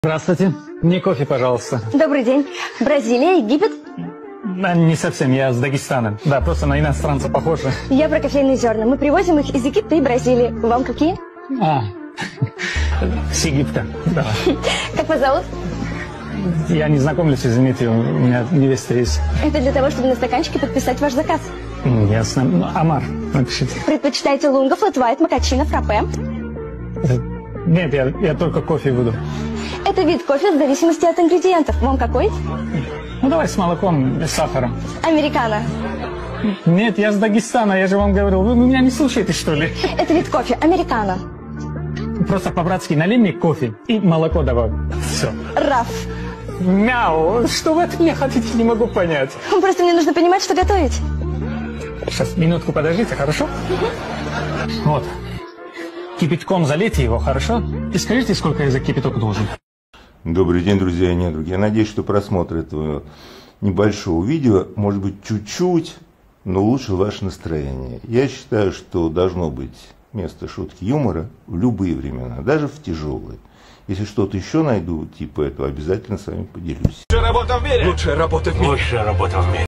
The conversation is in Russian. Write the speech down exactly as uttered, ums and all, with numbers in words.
Здравствуйте. Мне кофе, пожалуйста. Добрый день. Бразилия, Египет? А, не совсем, я с Дагестана. Да, просто на иностранца похоже. Я про кофейные зерна. Мы привозим их из Египта и Бразилии. Вам какие? А, с Египта, да. Как вас зовут? Я не знакомлюсь, извините, у меня невеста есть. Это для того, чтобы на стаканчике подписать ваш заказ. Ясно. Ну, Амар, напишите. Предпочитаете лунго, флэт-вайт, макачино, фраппе? Нет, я, я только кофе буду. Это вид кофе в зависимости от ингредиентов. Вам какой? Ну, давай с молоком и с сахаром. Американо. Нет, я с Дагестана, я же вам говорил. Вы меня не слушаете, что ли? Это вид кофе, американо. Просто по-братски налей мне кофе и молоко давай. Все. Раф. Мяу, что вы от меня хотите, не могу понять. Просто мне нужно понимать, что готовить. Сейчас, минутку подождите, хорошо? Вот. Кипятком залейте его, хорошо? И скажите, сколько я за кипяток должен. Добрый день, друзья и недруги. Я надеюсь, что просмотр этого небольшого видео, может быть, чуть-чуть, но улучшил ваше настроение. Я считаю, что должно быть место шутки юмора в любые времена, даже в тяжелые. Если что-то еще найду, типа этого, обязательно с вами поделюсь. Лучшая работа в мире. Лучшая работа в мире. Лучшая работа в мире.